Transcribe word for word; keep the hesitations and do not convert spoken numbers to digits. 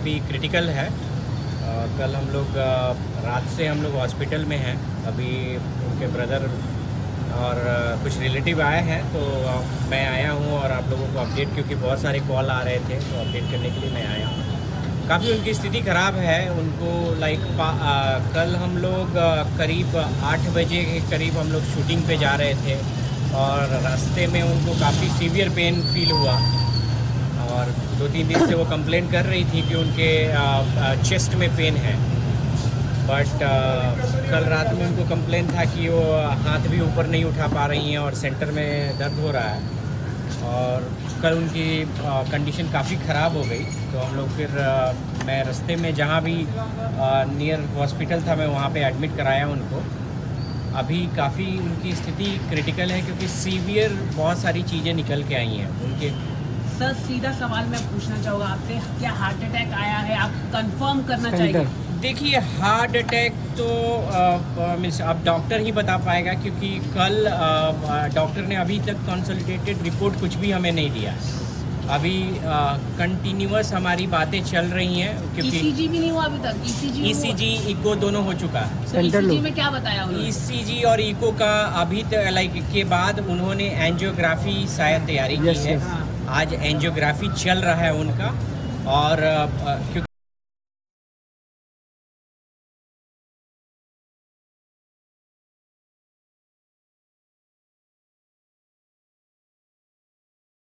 काफ़ी क्रिटिकल है। अ, कल हम लोग अ, रात से हम लोग हॉस्पिटल में हैं। अभी उनके ब्रदर और अ, कुछ रिलेटिव आए हैं, तो अ, मैं आया हूँ और आप लोगों को अपडेट, क्योंकि बहुत सारे कॉल आ रहे थे, तो अपडेट करने के लिए मैं आया हूँ। काफ़ी उनकी स्थिति ख़राब है। उनको लाइक कल हम लोग अ, करीब आठ बजे के करीब हम लोग शूटिंग पे जा रहे थे और रास्ते में उनको काफ़ी सीवियर पेन फील हुआ और दो तीन दिन से वो कंप्लेन कर रही थी कि उनके चेस्ट में पेन है। बट कल रात में उनको कंप्लेन था कि वो हाथ भी ऊपर नहीं उठा पा रही हैं और सेंटर में दर्द हो रहा है। और कल उनकी कंडीशन काफ़ी ख़राब हो गई, तो हम लोग फिर आ, मैं रास्ते में जहाँ भी नियर हॉस्पिटल था मैं वहाँ पे एडमिट कराया उनको। अभी काफ़ी उनकी स्थिति क्रिटिकल है, क्योंकि सीवियर बहुत सारी चीज़ें निकल के आई हैं उनके। सर सीधा सवाल मैं पूछना चाहूँगा आपसे, क्या हार्ट अटैक आया है? आप कंफर्म करना चाहिए। देखिए, हार्ट अटैक तो मीन्स अब डॉक्टर ही बता पाएगा, क्योंकि कल डॉक्टर ने अभी तक कंसल्टेटेड रिपोर्ट कुछ भी हमें नहीं दिया। अभी कंटिन्यूअस हमारी बातें चल रही हैं, क्योंकि ईसीजी भी नहीं हुआ अभी तक? ईसीजी ईसीजी इको दोनों हो चुका है। तो ईसीजी में क्या बताया उन्होंने? ईसीजी और इको का अभी तक लाइक के बाद उन्होंने एंजियोग्राफी शायद तैयारी की है। आज एंजियोग्राफी चल रहा है उनका, और क्योंकि